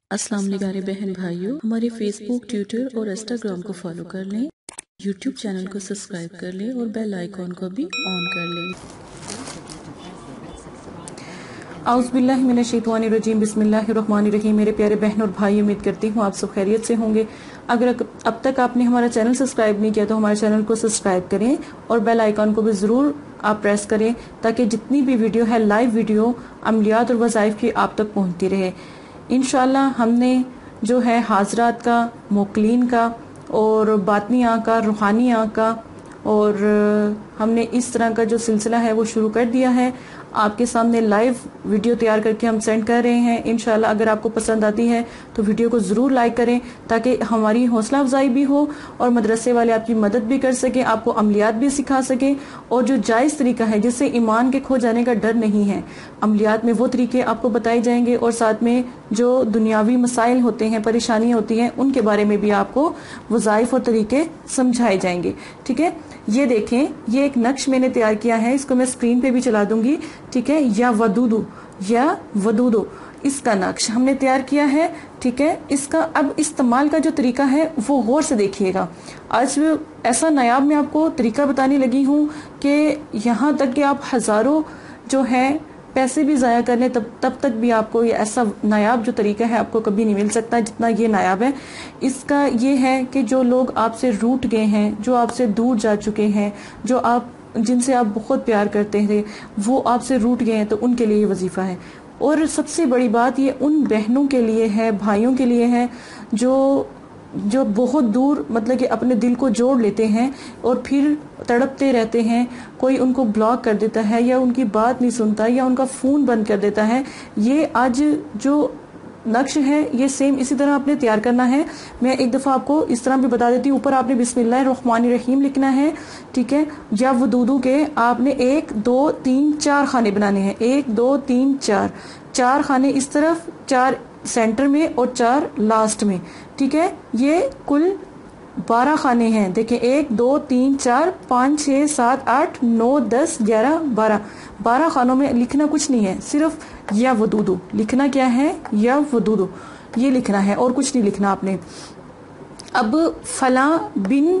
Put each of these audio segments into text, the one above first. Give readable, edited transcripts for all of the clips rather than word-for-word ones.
अस्सलाम वालेकुम प्यारे बहन भाइयों, हमारे फेसबुक, ट्विटर और इंस्टाग्राम को फॉलो कर लें, यूट्यूब चैनल को सब्सक्राइब कर लें और बेल आइकॉन को भी ऑन कर लें। आउज़ुबिल्लाहि मिनश्शैतानिर्रजीम, बिस्मिल्लाहिर्रहमानिर्रहीम। मेरे प्यारे बहन और भाई, उम्मीद करती हूँ आप सब खैरियत से होंगे। अगर अब तक आपने हमारा चैनल सब्सक्राइब नहीं किया तो हमारे चैनल को सब्सक्राइब करें और बेल आइकॉन को भी ज़रूर आप प्रेस करें ताकि जितनी भी वीडियो है, लाइव वीडियो अमलियात और वज़ाइफ की आप तक पहुँचती रहे। इंशाल्लाह हमने जो है हाजरात का, मोकलीन का और बातनिया का, रूहानिया का और हमने इस तरह का जो सिलसिला है वो शुरू कर दिया है। आपके सामने लाइव वीडियो तैयार करके हम सेंड कर रहे हैं। इंशाल्लाह अगर आपको पसंद आती है तो वीडियो को ज़रूर लाइक करें ताकि हमारी हौसला अफजाई भी हो और मदरसे वाले आपकी मदद भी कर सकें, आपको अमलियात भी सिखा सकें और जो जायज़ तरीका है जिससे ईमान के खो जाने का डर नहीं है। अमलियात में वो तरीके आपको बताए जाएंगे और साथ में जो दुनियावी मसाइल होते हैं, परेशानियाँ होती हैं, उनके बारे में भी आपको वज़ाइफ और तरीके समझाए जाएंगे। ठीक है, ये देखें, ये एक नक्श मैंने तैयार किया है, इसको मैं स्क्रीन पे भी चला दूंगी। ठीक है, या वदूदो इसका नक्श हमने तैयार किया है। ठीक है, इसका अब इस्तेमाल का जो तरीका है वो गौर से देखिएगा। आज ऐसा नायाब मैं आपको तरीका बताने लगी हूँ कि यहाँ तक कि आप हजारों जो है पैसे भी ज़ाया कर लें तब तक भी आपको ये ऐसा नायाब जो तरीका है आपको कभी नहीं मिल सकता जितना ये नायाब है। इसका ये है कि जो लोग आपसे रूठ गए हैं, जो आपसे दूर जा चुके हैं, जिनसे आप बहुत प्यार करते थे, वो आपसे रूठ गए हैं, तो उनके लिए ये वजीफा है। और सबसे बड़ी बात ये उन बहनों के लिए है, भाइयों के लिए है जो बहुत दूर, मतलब कि अपने दिल को जोड़ लेते हैं और फिर तड़पते रहते हैं। कोई उनको ब्लॉक कर देता है या उनकी बात नहीं सुनता या उनका फ़ोन बंद कर देता है। ये आज जो नक्श है ये सेम इसी तरह आपने तैयार करना है। मैं एक दफ़ा आपको इस तरह भी बता देती हूँ। ऊपर आपने बिस्मिल्लाहिर्रहमानिर्रहीम लिखना है। ठीक है, या वदूदू के आपने 1 2 3 4 खाने बनाने हैं। 1 2 3 4 खाने इस तरफ, 4 सेंटर में और 4 लास्ट में। ठीक है, ये कुल 12 खाने हैं। देखें, 1 2 3 4 5 6 7 8 9 10 11 12 खानों में लिखना कुछ नहीं है, सिर्फ या वदूदू लिखना। क्या है? या वदूदू, ये लिखना है और कुछ नहीं लिखना आपने। अब फला बिन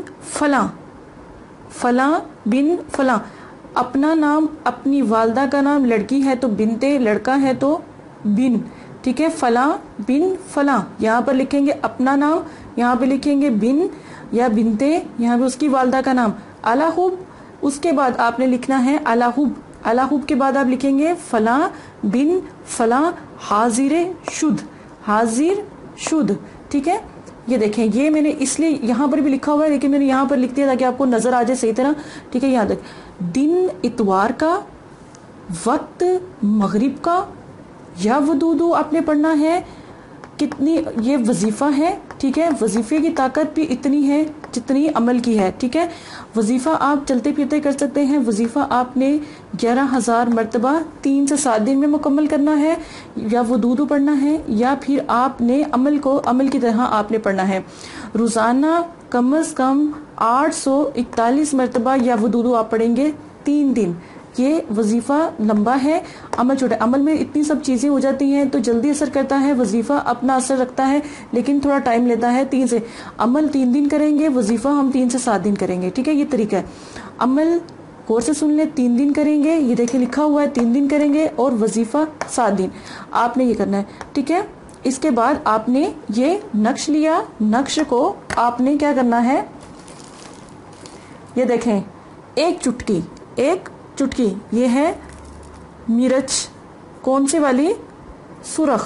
फला, अपना नाम, अपनी वालदा का नाम, लड़की है तो बिनते, लड़का है तो बिन। ठीक है, फला बिन फला, यहाँ पर लिखेंगे अपना नाम, यहाँ पे लिखेंगे बिन या बिनते, यहाँ पे उसकी वालदा का नाम। अलाहुब, उसके बाद आपने लिखना है अलाहुब के बाद आप लिखेंगे फला बिन फला हाजिर शुद्ध। ठीक है, ये देखें, ये मैंने इसलिए यहाँ पर भी लिखा हुआ है लेकिन मैंने यहाँ पर लिख दिया ताकि आपको नजर आ जाए सही तरह। ठीक है, यहाँ तक दिन इतवार का, वक्त मगरिब का, या वदूदू आपने पढ़ना है। कितनी ये वजीफा है। ठीक है, वजीफे की ताकत भी इतनी है जितनी अमल की है। ठीक है, वजीफा आप चलते फिरते कर सकते हैं। वजीफा आपने 11,000 मरतबा 3 से 7 दिन में मुकम्मल करना है, या वदूदू पढ़ना है, या फिर आपने अमल की तरह आपने पढ़ना है। रोजाना कम अज कम 841 मरतबा या वदूदू आप पढ़ेंगे 3 दिन। ये वजीफा लंबा है, अमल छोटा। अमल में इतनी सब चीजें हो जाती हैं तो जल्दी असर करता है, वजीफा अपना असर रखता है लेकिन थोड़ा टाइम लेता है। अमल 3 दिन करेंगे, वजीफा हम 3 से 7 दिन करेंगे। ठीक है, ये तरीका है। अमल गौर से सुन ले, 3 दिन करेंगे, ये देखिए लिखा हुआ है 3 दिन करेंगे, और वजीफा 7 दिन आपने ये करना है। ठीक है, इसके बाद आपने ये नक्श लिया, नक्श को आपने क्या करना है, ये देखें, एक चुटकी ये है मिर्च। कौन से वाली? सुरख।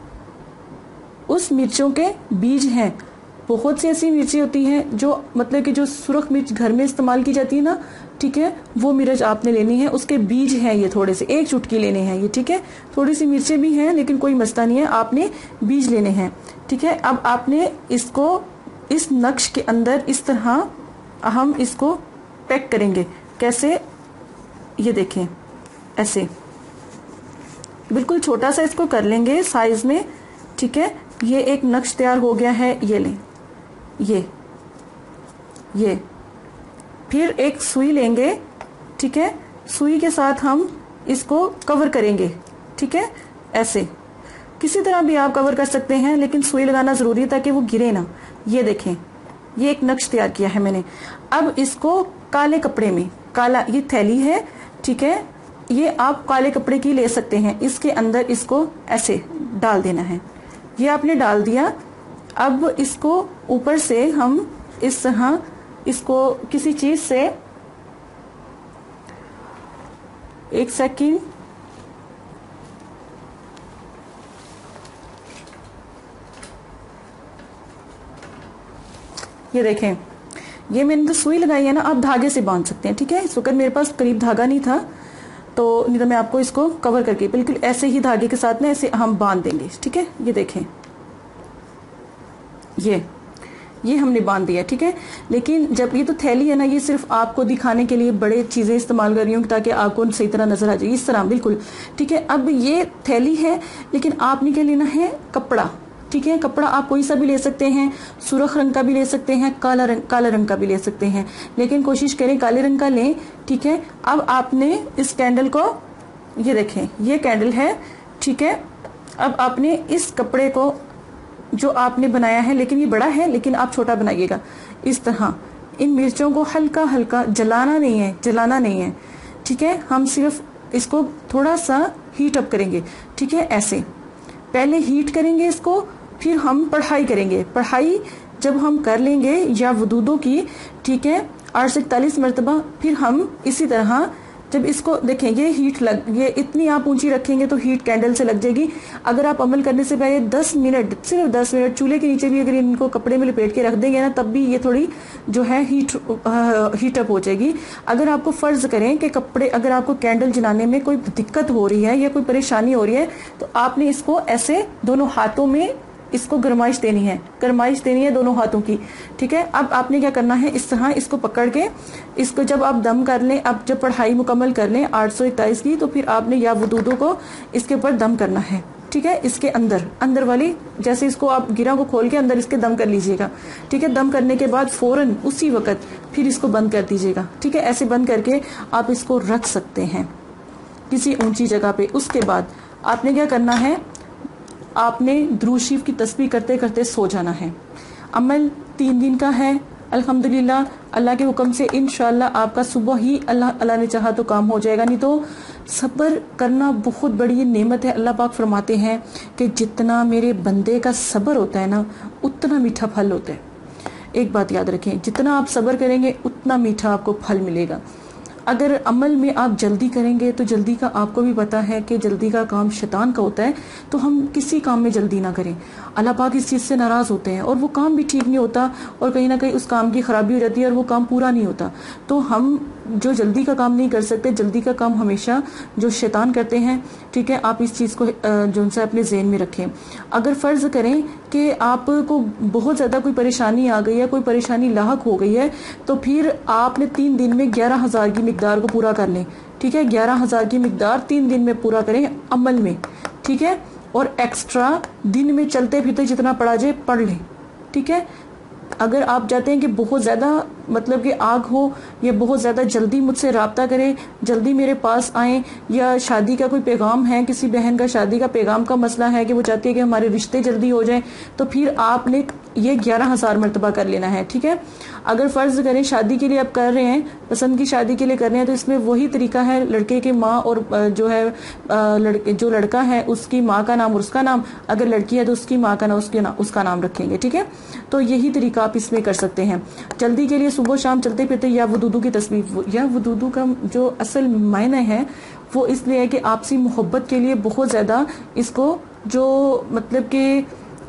उस मिर्चों के बीज हैं। बहुत सी ऐसी मिर्ची होती हैं जो मतलब कि जो सुरख मिर्च घर में इस्तेमाल की जाती है ना, ठीक है, वो मिर्च आपने लेनी है, उसके बीज हैं ये थोड़े से, 1 चुटकी लेने हैं ये। ठीक है, थोड़ी सी मिर्चें भी हैं लेकिन कोई मसला नहीं है, आपने बीज लेने हैं। ठीक है, अब आपने इसको इस नक्श के अंदर इस तरह हम इसको पैक करेंगे। कैसे? ये देखें, ऐसे बिल्कुल छोटा सा इसको कर लेंगे साइज में। ठीक है, ये एक नक्श तैयार हो गया है। ये लें, ये फिर एक सुई लेंगे। ठीक है, सुई के साथ हम इसको कवर करेंगे। ठीक है, ऐसे किसी तरह भी आप कवर कर सकते हैं, लेकिन सुई लगाना जरूरी है ताकि वो गिरे ना। ये देखें, ये एक नक्श तैयार किया है मैंने। अब इसको काले कपड़े में, काला ये थैली है, ठीक है, ये आप काले कपड़े की ले सकते हैं, इसके अंदर इसको ऐसे डाल देना है। ये आपने डाल दिया। अब इसको ऊपर से हम इस तरह इसको किसी चीज से, एक सेकंड, ये देखें, ये मैंने तो सुई लगाई है ना, आप धागे से बांध सकते हैं, ठीक है। इस वक्त मेरे पास करीब धागा नहीं था, तो नहीं तो मैं आपको इसको कवर करके बिल्कुल ऐसे ही धागे के साथ ना ऐसे हम बांध देंगे, ठीक है। ये देखें, ये हमने बांध दिया, ठीक है। लेकिन जब ये तो थैली है ना, ये सिर्फ आपको दिखाने के लिए बड़े चीजें इस्तेमाल कर रही हूँ ताकि आपको सही तरह नजर आ जाए, इस तरह बिल्कुल, ठीक है। अब ये थैली है, लेकिन आपने क्या लेना है, कपड़ा, ठीक है। कपड़ा आप कोई सा भी ले सकते हैं, सुर्ख रंग का भी ले सकते हैं, काला रंग का भी ले सकते हैं, लेकिन कोशिश करें काले रंग का लें, ठीक है। अब आपने इस कैंडल को, ये देखें, ये कैंडल है, ठीक है। अब आपने इस कपड़े को जो आपने बनाया है, लेकिन ये बड़ा है, लेकिन आप छोटा बनाइएगा, इस तरह इन मिर्चों को हल्का हल्का, जलाना नहीं है, ठीक है। हम सिर्फ इसको थोड़ा सा हीट अप करेंगे, ठीक है। ऐसे पहले हीट करेंगे इसको, फिर हम पढ़ाई करेंगे। पढ़ाई जब हम कर लेंगे या वदूदों की, ठीक है, 8 से 41 मरतबा, फिर हम इसी तरह जब इसको देखें, ये इतनी आप ऊंची रखेंगे तो हीट कैंडल से लग जाएगी। अगर आप अमल करने से पहले 10 मिनट, सिर्फ 10 मिनट चूल्हे के नीचे भी अगर इनको कपड़े में लपेट के रख देंगे ना, तब भी ये थोड़ी जो है हीट अप हो जाएगी। अगर आपको फर्ज करें कि कपड़े, अगर आपको कैंडल जलाने में कोई दिक्कत हो रही है या कोई परेशानी हो रही है, तो आपने इसको ऐसे दोनों हाथों में इसको गरमाइश देनी है दोनों हाथों की, ठीक है। अब आपने क्या करना है, इस तरह इसको पकड़ के, इसको जब आप दम कर लें, अब जब पढ़ाई मुकम्मल कर लें 821 की, तो फिर आपने या वदूदों को इसके ऊपर दम करना है, ठीक है। इसके अंदर वाली, जैसे इसको आप गिरा को खोल के अंदर इसके दम कर लीजिएगा, ठीक है। दम करने के बाद फौरन उसी वक्त फिर इसको बंद कर दीजिएगा, ठीक है। ऐसे बंद करके आप इसको रख सकते हैं किसी ऊंची जगह पे। उसके बाद आपने क्या करना है, आपने दुरूद शरीफ की तस्बीह करते करते सो जाना है। अमल 3 दिन का है, अल्हम्दुलिल्लाह, अल्लाह के हुक्म से इंशाअल्लाह आपका सुबह ही अल्लाह ने चाहा तो काम हो जाएगा। नहीं तो सब्र करना बहुत बड़ी नेमत है। अल्लाह पाक फरमाते हैं कि जितना मेरे बंदे का सब्र होता है ना, उतना मीठा फल होता है। एक बात याद रखें, जितना आप सब्र करेंगे उतना मीठा आपको फल मिलेगा। अगर अमल में आप जल्दी करेंगे तो जल्दी का आपको भी पता है कि जल्दी का काम शैतान का होता है, तो हम किसी काम में जल्दी ना करें। अल्लाह पाक इस चीज़ से नाराज़ होते हैं और वो काम भी ठीक नहीं होता, और कहीं ना कहीं उस काम की खराबी हो जाती है और वो काम पूरा नहीं होता। तो हम जो जल्दी का काम नहीं कर सकते, जल्दी का काम हमेशा जो शैतान करते हैं, ठीक है। आप इस चीज़ को जो उनसे अपने ज़हन में रखें। अगर फ़र्ज़ करें कि आपको बहुत ज़्यादा कोई परेशानी आ गई है, कोई परेशानी लाहक हो गई है, तो फिर आपने 3 दिन में 11,000 की मिकदार को पूरा कर लें, ठीक है। 11,000 की मिकदार 3 दिन में पूरा करें अमल में, ठीक है। और एक्स्ट्रा दिन में चलते फिरते जितना पढ़ा जाए पढ़ लें, ठीक है। अगर आप चाहते हैं कि बहुत ज़्यादा मतलब कि आग हो, या बहुत ज़्यादा जल्दी मुझसे राब्ता करें, जल्दी मेरे पास आएँ, या शादी का कोई पैगाम है, किसी बहन का शादी का पैगाम का मसला है कि वो चाहती है कि हमारे रिश्ते जल्दी हो जाएं, तो फिर आपने ये 11,000 मरतबा कर लेना है, ठीक है। अगर फ़र्ज़ करें शादी के लिए आप कर रहे हैं, पसंद की शादी के लिए कर रहे हैं, तो इसमें वही तरीका है, लड़के की माँ और जो है जो लड़का है उसकी माँ का नाम और उसका नाम, अगर लड़की है तो उसकी माँ का नाम उसका नाम रखेंगे, ठीक है। तो यही तरीका आप इसमें कर सकते हैं। जल्दी के लिए सुबह शाम चलते फिरते या वदूदू की तस्वीर, या वदूदू का जो असल मायने है वो इसलिए है कि आपसी मोहब्बत के लिए बहुत ज़्यादा इसको, जो मतलब कि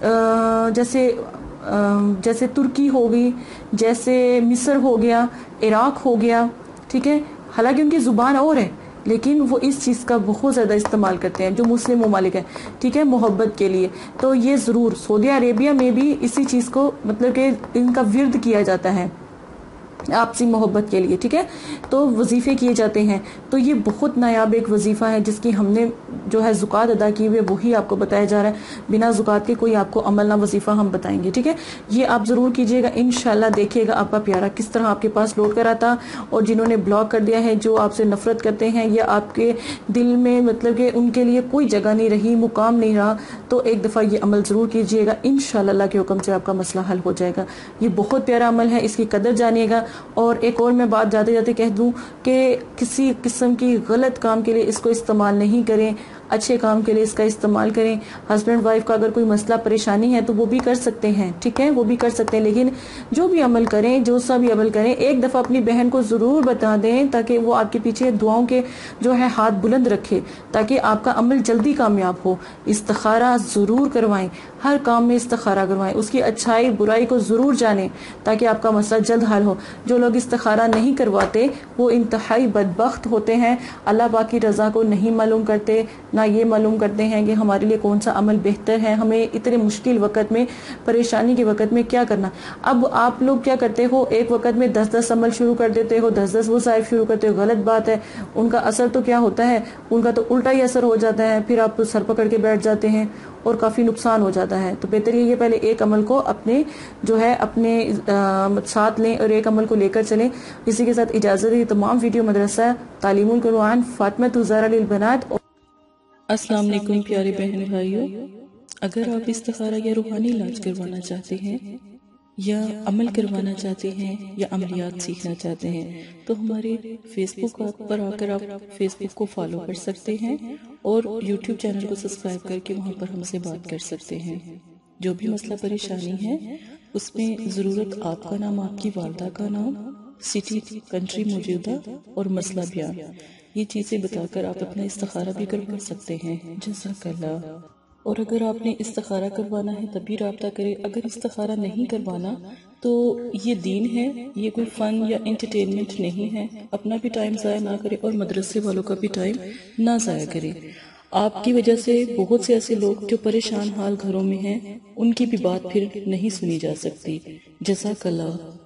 जैसे तुर्की हो गई, जैसे मिस्र हो गया, इराक हो गया, ठीक है। हालांकि उनकी ज़ुबान और है, लेकिन वो इस चीज़ का बहुत ज़्यादा इस्तेमाल करते हैं जो मुस्लिम ममालिक है, ठीक है, मोहब्बत के लिए। तो ये ज़रूर सऊदी अरेबिया में भी इसी चीज़ को मतलब कि इनका विर्द किया जाता है। आपसी मोहब्बत के लिए, ठीक है। तो वजीफे किए जाते हैं, तो ये बहुत नायाब एक वजीफा है जिसकी हमने जो है ज़ुकात अदा की हुई है वही आपको बताया जा रहा है। बिना ज़ुकात के कोई आपको अमल ना वजीफा हम बताएंगे, ठीक है। ये आप ज़रूर कीजिएगा, इंशाल्लाह देखिएगा आपका प्यारा किस तरह आपके पास लौट कर आता। और जिन्होंने ब्लॉक कर दिया है, जो आपसे नफरत करते हैं या आपके दिल में मतलब कि उनके लिए कोई जगह नहीं रही, मुकाम नहीं रहा, तो एक दफ़ा ये अमल ज़रूर कीजिएगा, इंशाल्लाह अल्लाह के हुक्म से आपका मसला हल हो जाएगा। ये बहुत प्यारा अमल है, इसकी कदर जानिएगा। और एक और मैं बात जाते जाते कह दूं कि किसी किस्म की गलत काम के लिए इसको इस्तेमाल नहीं करें, अच्छे काम के लिए इसका इस्तेमाल करें। हस्बैंड वाइफ का अगर कोई मसला परेशानी है तो वो भी कर सकते हैं, ठीक है, वो भी कर सकते हैं। लेकिन जो भी अमल करें, जो सा भी अमल करें, एक दफ़ा अपनी बहन को ज़रूर बता दें ताकि वो आपके पीछे दुआओं के जो है हाथ बुलंद रखे, ताकि आपका अमल जल्दी कामयाब हो। इस्तिखारा ज़रूर करवाएं, हर काम में इस्तिखारा करवाएं, उसकी अच्छाई बुराई को ज़रूर जानें ताकि आपका मसला जल्द हल हो। जो लोग इस्तिखारा नहीं करवाते वो इंतहाई बदबख्त होते हैं, अल्लाह पाक की रज़ा को नहीं मालूम करते, ना ये मालूम करते हैं कि हमारे लिए कौन सा अमल बेहतर है, हमें इतने मुश्किल वक़्त में, परेशानी के वक़्त में क्या करना। अब आप लोग क्या करते हो, एक वक़्त में 10-10 अमल शुरू कर देते हो, 10-10 वज़ाइफ शुरू करते हो, गलत बात है। उनका असर तो क्या होता है, उनका तो उल्टा ही असर हो जाता है, फिर आप सर पकड़ के बैठ जाते हैं और काफ़ी नुकसान हो जाता है। तो बेहतर ये पहले एक अमल को अपने जो है अपने साथ लें और एक अमल को लेकर चलें। इसी के साथ इजाज़त है। तमाम वीडियो मदरसा तालीमुल कुरान फातिमा ज़हरा लिल बनात। अस्सलाम वालेकुम प्यारे बहन भाइयों, अगर आप इस्तिखारा या रूहानी इलाज करवाना चाहते हैं या अमल करवाना चाहते हैं या अमलियात सीखना चाहते हैं तो हमारे फेसबुक पर आकर आप फेसबुक को फॉलो कर सकते हैं और यूट्यूब चैनल को सब्सक्राइब करके वहाँ पर हमसे बात कर सकते हैं। जो भी मसला परेशानी है उसमें ज़रूरत आपका नाम, आपकी वालदा का नाम, सिटी, कंट्री मौजूदा और मसला बयान, ये चीज़ें बताकर आप अपना इस्तिखारा भी करवा सकते हैं। जज़ाकल्लाह। और अगर आपने इस्तिखारा करवाना है तभी राब्ता करें, अगर इस्तिखारा नहीं करवाना तो ये दीन है, ये कोई फ़न या इंटरटेनमेंट नहीं है। अपना भी टाइम ज़ाया ना करें और मदरसे वालों का भी टाइम ना ज़ाया करें। आपकी वजह से बहुत से ऐसे लोग जो परेशान हाल घरों में हैं उनकी भी बात फिर नहीं सुनी जा सकती। जज़ाकल्लाह।